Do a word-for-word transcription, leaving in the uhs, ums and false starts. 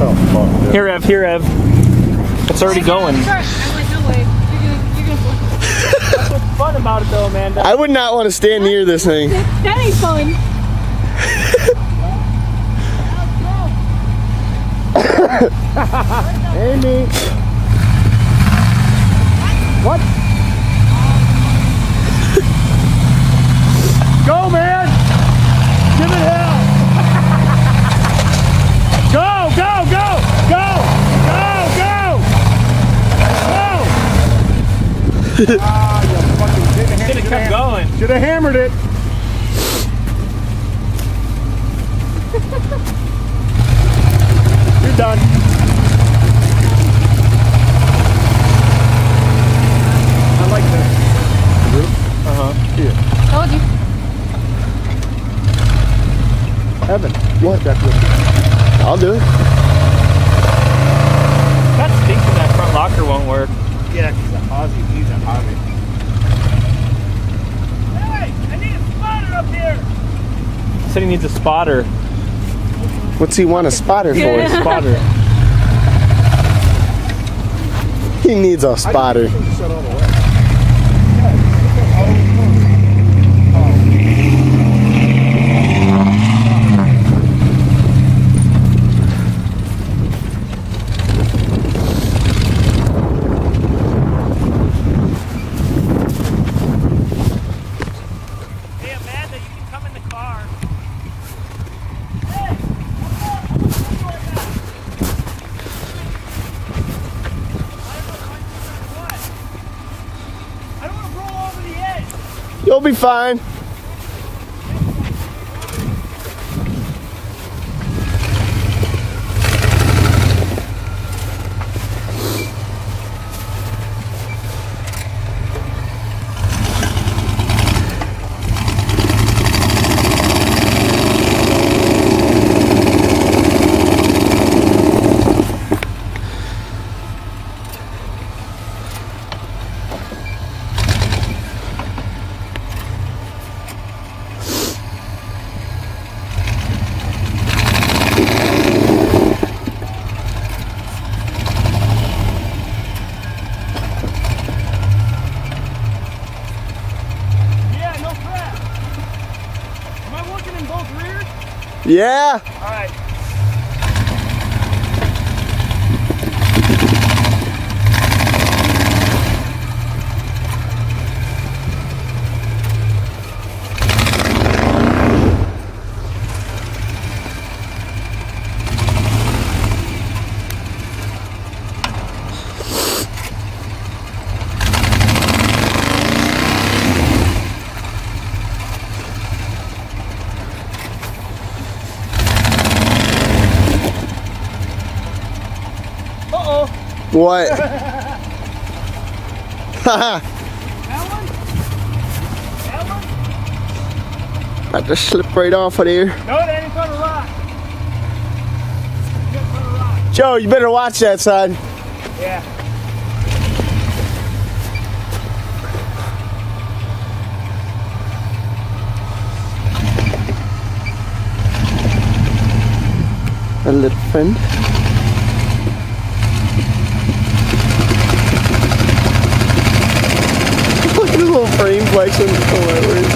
Oh, fuck. Yeah. Here, Ev. Here, Ev. It's already going. I'm like, no way. You're gonna, you're gonna That's what's fun about it, though, Amanda. I would not want to stand near this thing. That ain't fun. Amy. What? Go, man! Give it hell! Go, go, go, go, go, go! Go! Ah, you fucking didn't Should have kept going. Should have hammered it. You're done. I like this. Uh-huh. Here. Told you. Evan, What? that with I'll do it. That stinks when that front locker won't work. Yeah, he's a Aussie. He's a hobby. Hey, I need a spotter up here. Said he needs a spotter. What's he want a spotter for? A spotter. He needs a spotter. Shut all the way. Hey, Amanda, you can come in the car. I don't want to roll over the edge. You'll be fine. Yeah, no crap. Am I working in both rears? Yeah. All right. Uh-oh. What? That Haha. one? That one? I just slipped right off of there. No, that ain't gonna rock. It's gonna rock. Joe, you better watch that side. Yeah. A little friend. Look at his little frame flexing. Hilarious.